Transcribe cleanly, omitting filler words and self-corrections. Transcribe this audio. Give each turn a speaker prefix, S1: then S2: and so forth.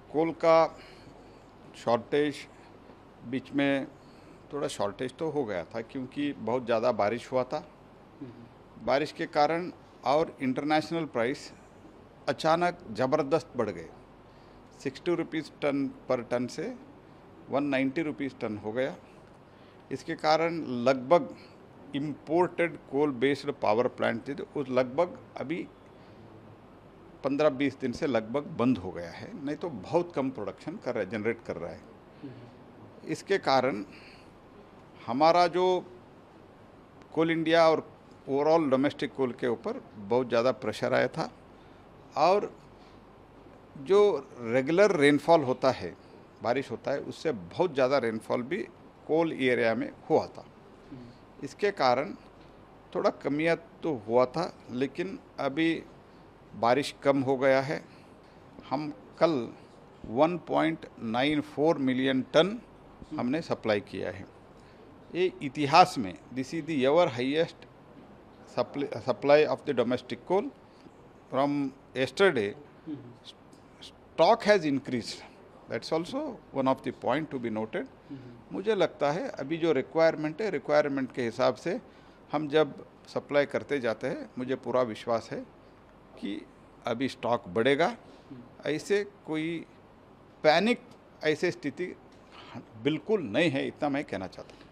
S1: कोल का शॉर्टेज बीच में थोड़ा शॉर्टेज तो हो गया था क्योंकि बहुत ज़्यादा बारिश हुआ था। बारिश के कारण और इंटरनेशनल प्राइस अचानक ज़बरदस्त बढ़ गए। 60 रुपीज़ टन पर टन से 190 रुपीज़ टन हो गया। इसके कारण लगभग imported coal based power plant थे तो उस लगभग अभी 15-20 दिन से लगभग बंद हो गया है, नहीं तो बहुत कम प्रोडक्शन कर रहा है, जनरेट कर रहा है। इसके कारण हमारा जो कोल इंडिया और ओवरऑल डोमेस्टिक कोल के ऊपर बहुत ज़्यादा प्रेशर आया था और जो रेगुलर रेनफॉल होता है, बारिश होता है, उससे बहुत ज़्यादा रेनफॉल भी कोल एरिया में हुआ था। इसके कारण थोड़ा कमियां तो हुआ था, लेकिन अभी बारिश कम हो गया है। हम कल 1.94 मिलियन टन हमने सप्लाई किया है। ये इतिहास में this is the ever highest supply of the domestic coal from yesterday. Stock has increased. That's also one of the point to be noted. मुझे लगता है अभी जो रिक्वायरमेंट है, रिक्वायरमेंट के हिसाब से हम जब सप्लाई करते जाते हैं, मुझे पूरा विश्वास है कि अभी स्टॉक बढ़ेगा। ऐसे कोई पैनिक ऐसे स्थिति बिल्कुल नहीं है, इतना मैं कहना चाहता हूँ।